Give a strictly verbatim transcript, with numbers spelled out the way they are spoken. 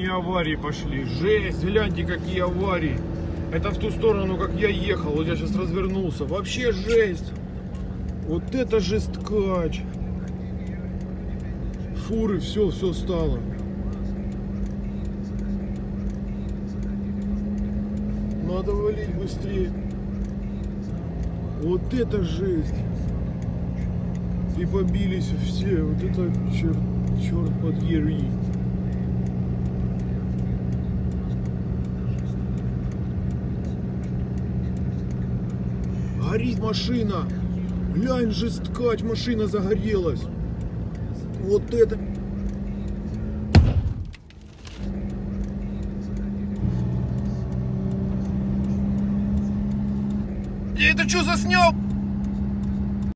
аварии пошли. Жесть, гляньте, какие аварии. Это в ту сторону, как я ехал. Вот я сейчас развернулся. Вообще жесть. Вот это жесткач. Фуры, все, все стало. Надо валить быстрее. Вот это жесть. И побились все. Вот это черт, черт подери. Горит машина. Глянь, жесткач, машина загорелась. Вот это. Я это что заснял?